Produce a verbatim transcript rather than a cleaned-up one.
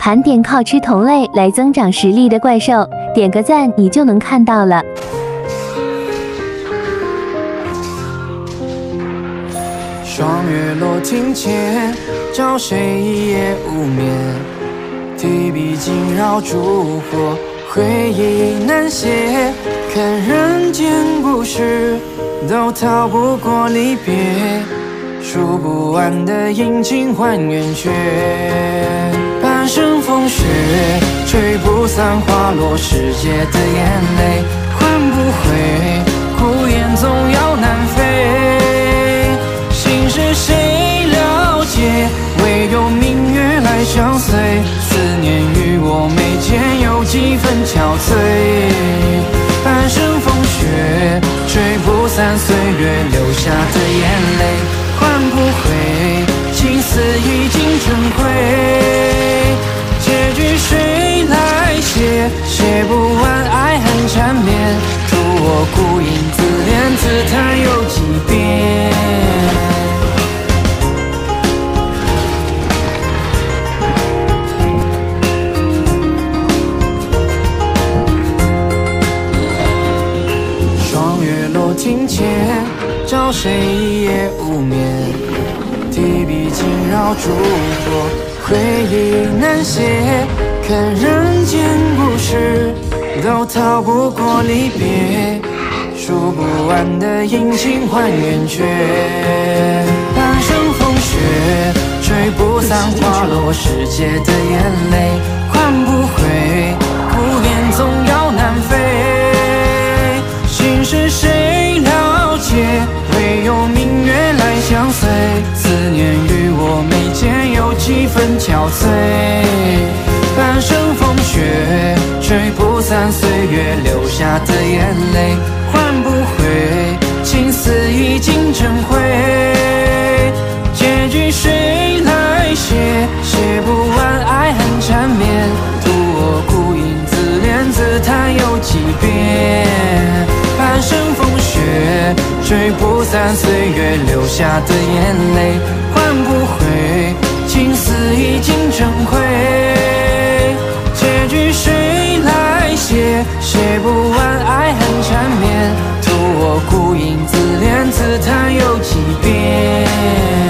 盘点靠吃同类来增长实力的怪兽，点个赞你就能看到了。 霜月落庭前，找谁一夜无眠？提笔惊扰烛火，回忆难写。看人间故事，都逃不过离别。数不完的阴晴换圆缺，半生风雪，吹不散花落世界的眼泪，换不回，孤雁总要南飞。心事谁了解？唯有明月来相随。思念与我眉间有几分憔悴。半生风雪，吹不散岁月留下的眼泪，换不回，情丝已经成灰。结局谁来写？写不完爱恨缠绵，图我孤影自怜，自叹有几遍。庭前，找谁一夜无眠？提笔惊扰烛火，回忆难写。看人间故事，都逃不过离别。数不完的阴晴换圆缺，半生风雪，吹不散花落世界的眼泪，换不回，孤雁总要南飞。心事谁了解？唯有明月来相随。思念与我眉间有几分憔悴。半生风雪，吹不散岁月留下的眼泪，换不回，情丝已经成灰。结局谁来写？写不完爱恨缠绵，图我孤影自怜，自叹有几遍。半生风雪，吹不散岁月留下的眼泪，换不回，情丝已经成灰。结局谁来写？写不完爱恨缠绵，图我孤影自怜，自叹有几遍。